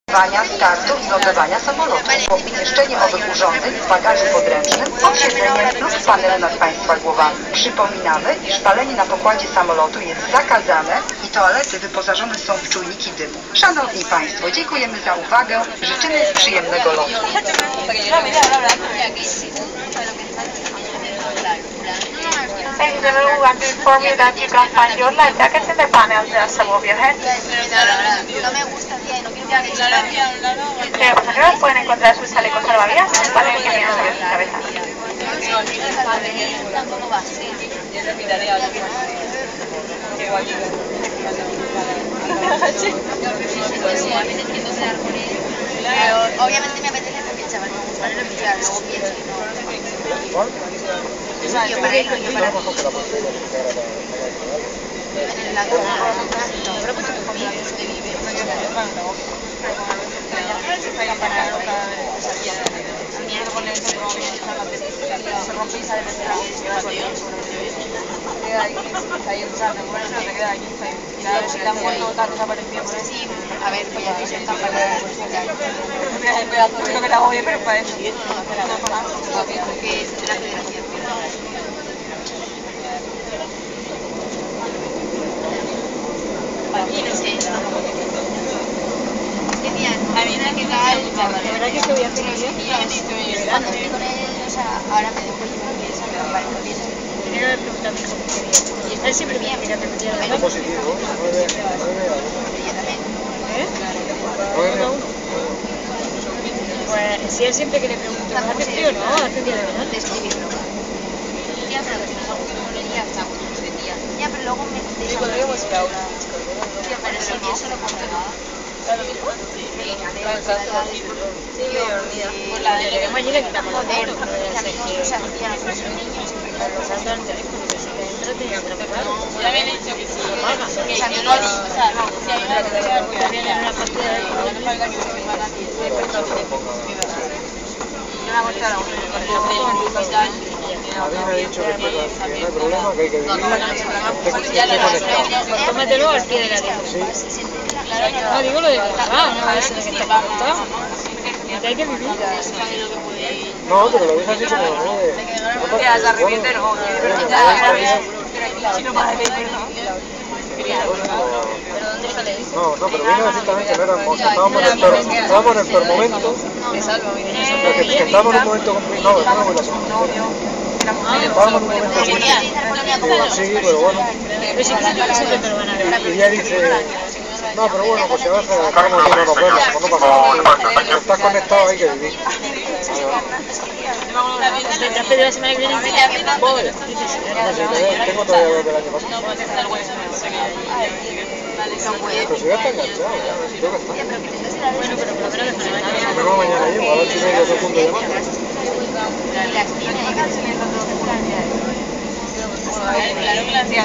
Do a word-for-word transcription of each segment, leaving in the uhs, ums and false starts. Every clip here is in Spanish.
startu i lądowania samolotu. Po umieszczeniu owych urządzeń w bagażu podręcznym, posiedzenie lub panelu nad Państwa głowami. Przypominamy, iż palenie na pokładzie samolotu jest zakazane i toalety wyposażone są w czujniki dymu. Szanowni Państwo, dziękujemy za uwagę. Życzymy przyjemnego lotu. Ladies and gentlemen, we want to inform you that you can find your life jackets in the panel just above your head. Los pasajeros pueden encontrar sus chalecos salvavidas en el panel que tiene sobre sus cabezas. Obviamente me apetece porque el chaval me gusta el pillar, luego pienso que no. Yo para él, yo para mí. En la casa, no, pero pues tu familia que usted vive. Se rompe y sale de queda ahí, está ahí usando, bueno, se queda ahí, y la si te han muerto, te has desaparecido por eso. Sí, a ver, pues ya que se están para el pedazo de lo que te hago bien, pero para eso. Que es de la federación. Aquí no sé, que tía, a mí me queda el chaval. La verdad que estoy a hacer bien. Cuando estoy con él, o sea, ahora me dejo yo porque eso me parece bien. Primero le pregunté a mi hijo qué quería. Y él siempre me quería repetir la Es positivo, nueve a ¿Eh? uno a uno. Pues si él siempre que le pregunto, ¿has atendido o no? ¿Has atendido de verdad? De escribirlo. Tía, pero que no ya está, pues de tía. Ya, pero luego me Sí, podríamos ir a una. Tía, pero eso yo solo pongo nada. ¿Claro mismo? Sí. Sí, medio dormida. Pues la de lleguemos allí le quitamos la foto. O sea, tía, nosotros son niños. Los has dado el teléfono, pero si te entra te entra por claro. Ya me han dicho que sí. Lo pagas. Que si a mí no, o sea, no, si a mí no me Pero también en una partida de no me paga que me paga a ti. Yo me hago toda la una. A mí me ha dicho que, que no hay problema, que hay que vivir. Tómatelo al pie de la letra. Sí. No, digo lo de trabajar, no eso de que está contado. Que hay que vivir. No, pero lo ves así como no de... Ya, se arrepiente, no. Si no para de No, no, pero vino a decir también que no éramos, que estábamos en el peor, estábamos en el peor momento. Que, que estábamos en un momento complicado, no, no, no, la semana. Estábamos en un momento complicado. Sí, pero bueno. Y ya dice... No, pero bueno, pues si vas a estamos y no nos vemos, pues no pasa nada. Si estás conectado hay que vivir. ¿Te has pedido la semana que viene? Pobre. Tengo todavía desde el año pasado. Pero si ya está enganchado, ya, creo que está. Bueno, pero por lo menos le ponemos. Pero mañana llego, a las ocho y media, todo el mundo llamando. Claro que la hacía,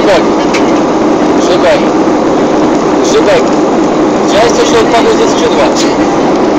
Grzybek! Grzybek! Grzybek! Chciałeś coś odpadło ze skrzydła?